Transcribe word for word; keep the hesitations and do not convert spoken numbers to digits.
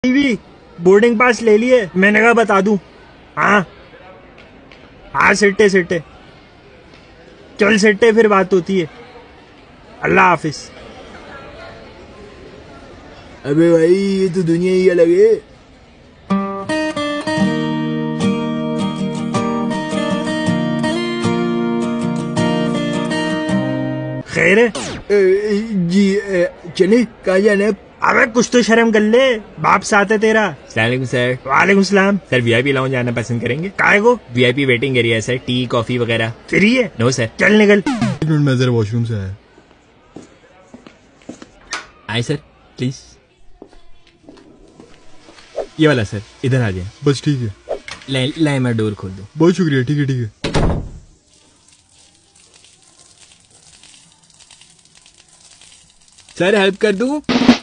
भी boarding pass ले लिए, मैंने कहा बता दूं। हाँ हाँ सिट्टे सिट्टे चल सिट्टे, फिर बात होती है। अल्लाह हाफिज। अबे भाई ये तो दुनिया ही अलग है। खैर है? जी चले, कहाँ जाना है? अबे कुछ तो शर्म कर ले, बाप साथ है तेरा। सलाम सर। वालेकुम सलाम। सर वीआईपी लाउंज जाना पसंद करेंगे? काहे को? वीआईपी वेटिंग एरिया है सर, टी कॉफी वगैरह। फ्री है? No sir. चल निकल। एक मिनट में जरा वॉशरूम से आया। आए सर प्लीज। ये वाला सर, इधर आ जाए। बस ठीक है। ले ले मैं डोर खोल दूं। बहुत शुक्रिया। ठीक है ठीक है। सर हेल्प कर दूं?